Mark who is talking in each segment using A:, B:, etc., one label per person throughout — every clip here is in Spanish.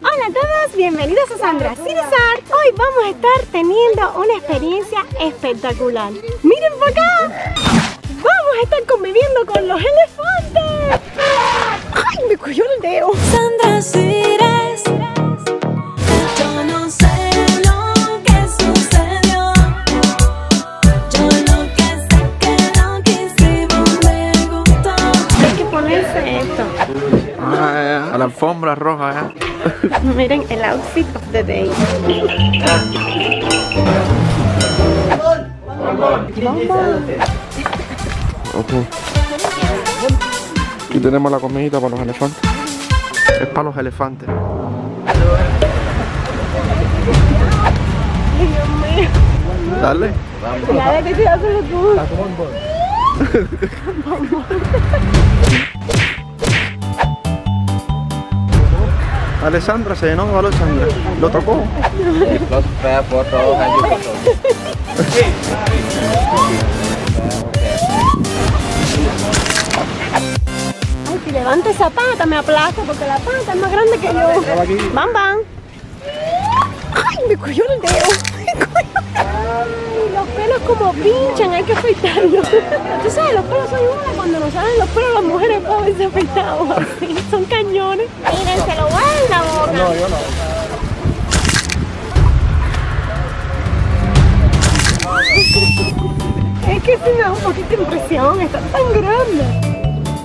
A: Hola a todos, bienvenidos a Sandra City Art. Hoy vamos a estar teniendo una experiencia espectacular. ¡Miren para acá! ¡Vamos a estar conviviendo con los elefantes! ¡Ay, me cogió el dedo!
B: Sandra City Art. Yo no sé lo que sucedió. Yo lo que sé que lo que hicimos me gustó.
A: Hay que ponerse esto.
C: A la alfombra roja,
A: Miren el outfit of the day.
C: Ok. Aquí tenemos la comidita para los elefantes. Es para los elefantes.
A: Ay, Dios mío.
C: Dale.
A: Ya de que te haces tú.
C: Alessandra se llenó de valor, Sandra. Lo tocó.
A: Ay, si levanto esa pata me aplasto porque la pata es más grande que yo. Bam, bam. Ay, me cogió el dedo. Ay, los pelos como pinchan, hay que afeitarlos. Tú sabes, los pelos son iguales cuando nos salen los pelos las mujeres para verse afeitados así. Son cañones. Miren, se lo voy en la boca.
C: No, yo no.
A: Es que sí me da un poquito de impresión, está tan grande.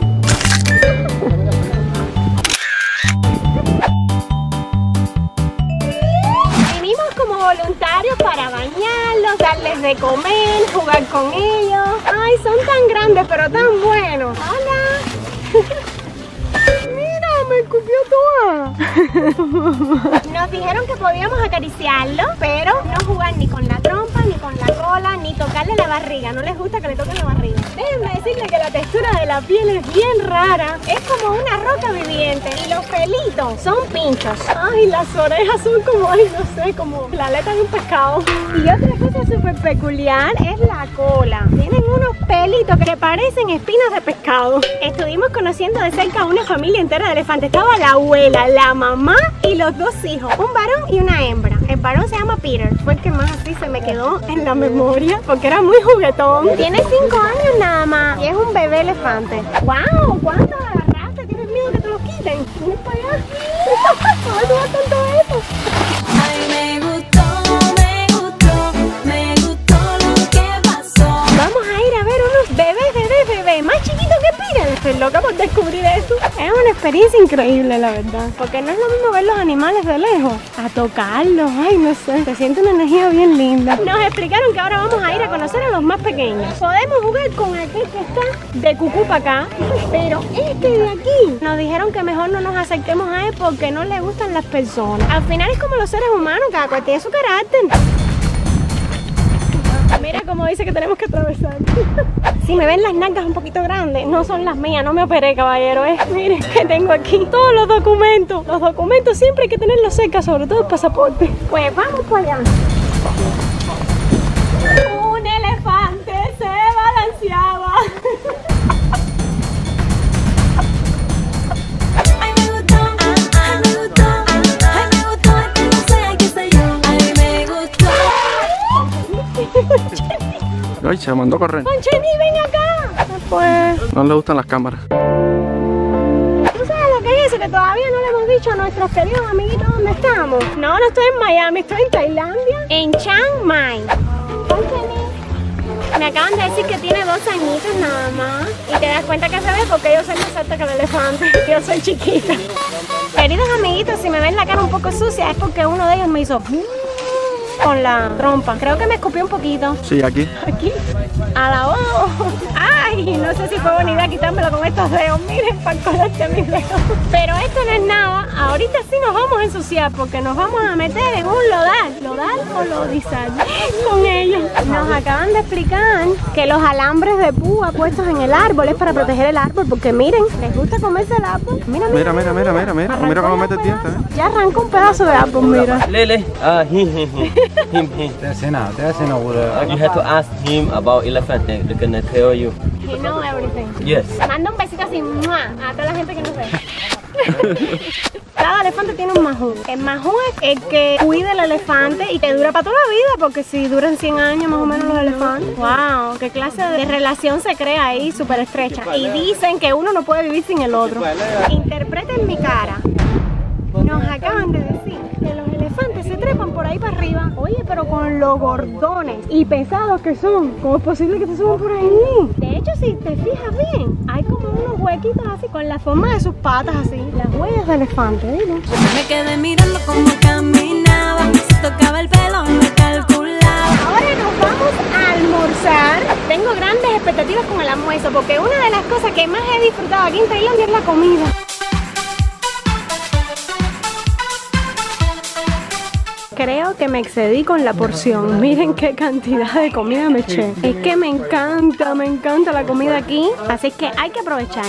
A: Vinimos como voluntarios para bañarlos, darles de comer, jugar con ellos. Ay, son tan grandes pero tan buenos. Hola. Mira, me escupió toda. Nos dijeron que podíamos acariciarlo, pero no jugar ni con la trompa, ni con la cola, ni tocarle la barriga. No les gusta que le toquen la barriga. Déjenme decirle que la textura de la piel es bien rara. Es como una roca viviente. Y los pelitos son pinchos. Ay, las orejas son como, ay, no sé, como la aleta de un pescado. Y otra cosa súper peculiar es la cola. Tienen unos pelitos que parecen espinas de pescado. Estuvimos conociendo de cerca a una familia entera de elefantes. Estaba la abuela, la mamá y los dos hijos, un varón y una hembra. El varón se llama Peter, fue el que más así se me quedó en la memoria porque era muy juguetón. Tiene 5 años nada más y es un bebé elefante. ¡Wow! ¿Cuánto agarraste? ¿Tienes miedo que te lo quiten? Ven para allá. ¿Cómo tú vas tanto eso?
B: Ay, me gustó lo que pasó.
A: Vamos a ir a ver unos bebés más chiquitos que Peter. Estoy loca por descubrir eso. Es una experiencia increíble, la verdad. Porque no es lo mismo ver los animales de lejos a tocarlos. Ay, no sé. Se siente una energía bien linda. Nos explicaron que ahora vamos a ir a conocer a los más pequeños. Podemos jugar con aquel que está de cucú para acá. Pero este de aquí, nos dijeron que mejor no nos acerquemos a él porque no le gustan las personas. Al final es como los seres humanos, cada cual tiene su carácter. Mira cómo dice que tenemos que atravesar. Si me ven las nalgas un poquito grandes, no son las mías, no me operé, caballero. Miren que tengo aquí todos los documentos. Los documentos siempre hay que tenerlos cerca, sobre todo el pasaporte. Pues vamos para allá. Un elefante se balanceaba.
B: Ay, me gustó, ay, me gustó, ay, me gustó, no sé qué sé yo. Ay, me gustó.
C: Ay, se mandó a correr.
A: Concheni, ven acá. Pues,
C: No le gustan las cámaras.
A: ¿tú sabes lo que es eso? Que todavía no le hemos dicho a nuestros queridos amiguitos dónde estamos. No, no estoy en Miami, estoy en Tailandia, en Chiang Mai. Me acaban de decir que tiene 2 añitos nada más. Y te das cuenta que se ve porque yo soy más alta que el elefante. Yo soy chiquita. Queridos amiguitos, si me ven la cara un poco sucia es porque uno de ellos me hizo con la trompa. Creo que me escupió un poquito.
C: Sí, aquí.
A: Aquí, a la voz. Ay, no sé si fue buena idea quitármelo con estos dedos. Miren, para colarte mis dedos. Pero esto no es nada. Ahorita sí nos vamos a ensuciar porque nos vamos a meter en un lodal. ¿Lodal o lodizal? Con ellos. Nos acaban de explicar que los alambres de púa puestos en el árbol es para proteger el árbol. Porque miren, les gusta comerse el árbol. Mira, mira.
C: Mira cómo mete el diente,
A: Ya arrancó un pedazo de árbol, mira.
D: Lele, him. You have to ask him about elephant. They're gonna tell you.
A: He knows everything.
D: Yes.
A: Manda un besito así ¡mua! A toda la gente que nos ve. Cada elefante tiene un majú. El majú es el que cuida el elefante y te dura para toda la vida, porque si duran 100 años más o menos los elefantes. ¡Wow! ¿Qué clase de relación se crea ahí súper estrecha? Y dicen que uno no puede vivir sin el otro. Interpreten mi cara. Nos acaban de decir que los elefantes se trepan por ahí para arriba. Oye, pero con los gordones y pesados que son, ¿cómo es posible que se suban por ahí? De hecho, si te fijas bien, hay como unos huequitos así con la forma de sus patas así. Las huellas de elefante, dile.
B: Me quedé mirando cómo caminaba, se tocaba el pelo, me calculaba.
A: Ahora nos vamos a almorzar. Tengo grandes expectativas con el almuerzo porque una de las cosas que más he disfrutado aquí en Tailandia es la comida. Creo que me excedí con la porción. Miren qué cantidad de comida me eché. Es que me encanta la comida aquí. Así que hay que aprovechar.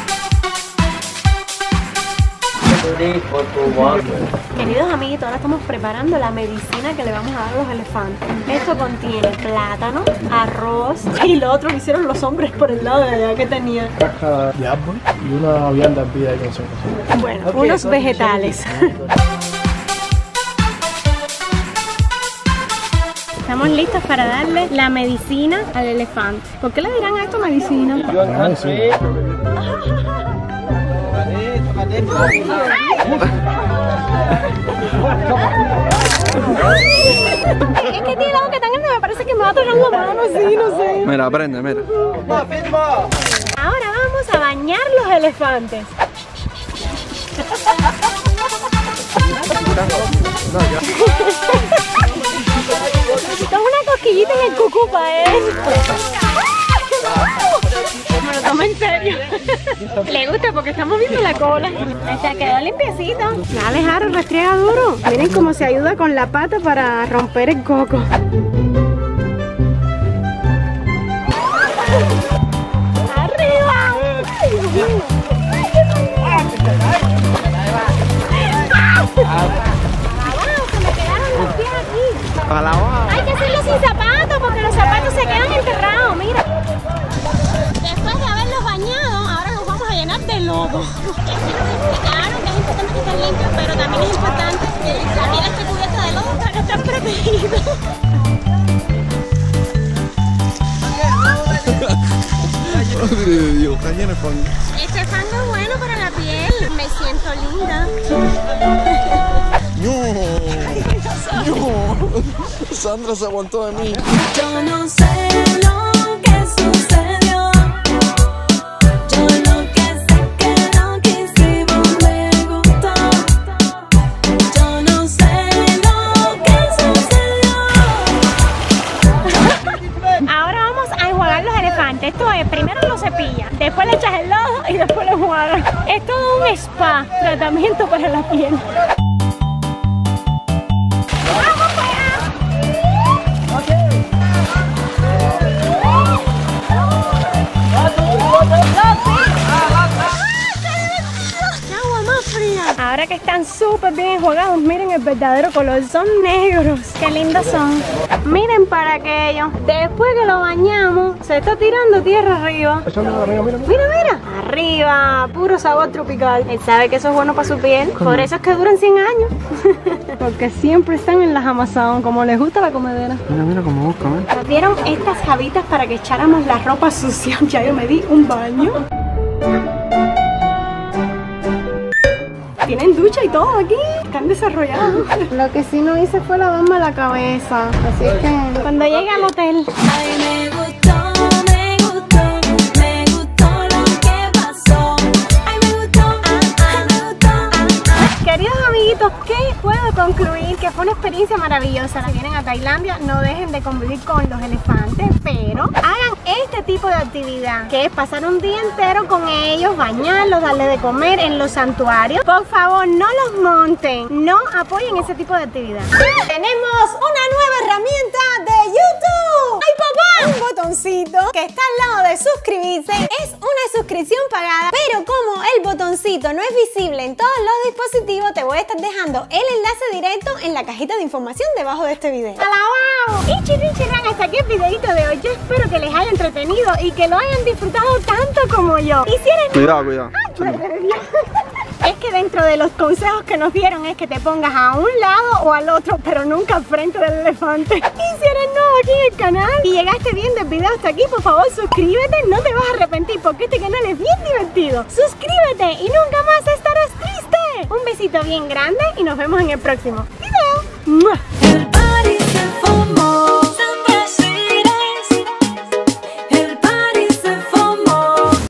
A: Queridos amiguitos, ahora estamos preparando la medicina que le vamos a dar a los elefantes. Esto contiene plátano, arroz y lo otro que hicieron los hombres por el lado de allá que tenía.
C: Caja de árbol y una vianda hervida ahí con sal.
A: Bueno, unos vegetales. Estamos listos para darle la medicina al elefante. ¿Por qué le dirán a esto medicina? Es que tiene algo que tan grande, me parece que me va a tocar la mano así, no sé.
C: Mira, aprende, mira.
A: Ahora vamos a bañar los elefantes. Toma una cosquillita en el cucú para él. Me lo toma en serio. Le gusta porque estamos viendo la cola. Se quedó limpiecito. Dale, Jaro, restriega duro. Miren cómo se ayuda con la pata para romper el coco. ¡Arriba! Hay que hacerlo sin zapatos porque los zapatos se quedan enterrados, mira. Después de haberlos bañado, ahora nos vamos a llenar de lodo. Claro que es importante que estén limpios, pero también es importante que la piel esté cubierta de lodo para que estén protegidos.
C: Dios, está lleno de fango.
A: Este fango es bueno para la piel. Me siento linda.
C: No, Sandra se aguantó de mí.
B: Yo no sé lo que sucedió. Yo lo que sé que lo que hicimos me gustó. Yo no sé lo que sucedió.
A: Ahora vamos a enjuagar los elefantes. Esto es, primero lo cepillas, después le echas el lodo y después lo enjuagas. Es todo un spa, tratamiento para la piel. Ahora que están súper bien enjuagados, miren el verdadero color, son negros. Qué lindos son. Miren para aquello. Después que lo bañamos, se está tirando tierra arriba. Mira. Arriba, puro sabor tropical. Él sabe que eso es bueno para su piel. Por eso es que duran 100 años. Porque siempre están en las Amazon, como les gusta la comedera.
C: Mira cómo busca, ¿eh?
A: Nos dieron estas jabitas para que echáramos la ropa sucia. Ya yo me di un baño. Tienen ducha y todo aquí. Están desarrollados. Lo que sí no hice fue lavarme la cabeza. Así es que cuando llegue al hotel.
B: Ay, me gustó lo que pasó. Ay, me gustó.
A: Queridos amiguitos, ¿qué puedo concluir? Que fue una experiencia maravillosa. Si vienen a Tailandia, no dejen de convivir con los elefantes, pero hagan este tipo de actividad, que es pasar un día entero con ellos, bañarlos, darles de comer en los santuarios. Por favor, no los monten, no apoyen ese tipo de actividad. Tenemos una nueva herramienta de YouTube. ¡Ay, papá! Un botoncito que está al lado de suscribirse. Es una suscripción pagada, pero como el botoncito no es visible en todos los dispositivos, te voy a estar dejando el enlace directo en la cajita de información debajo de este video. ¡Alabao! Y chirran, hasta aquí el videito de hoy. Yo espero que les haya entretenido y que lo hayan disfrutado tanto como yo. Y si eres...
C: Cuidado.
A: ¡Ay, madre de Dios! Es que dentro de los consejos que nos dieron es que te pongas a un lado o al otro, pero nunca al frente del elefante. Y si eres nuevo aquí en el canal y llegaste viendo el video hasta aquí, por favor suscríbete, no te vas a arrepentir porque este canal es bien divertido. Suscríbete y nunca más estarás triste. Un besito bien grande y nos vemos en el próximo video. ¡Mua!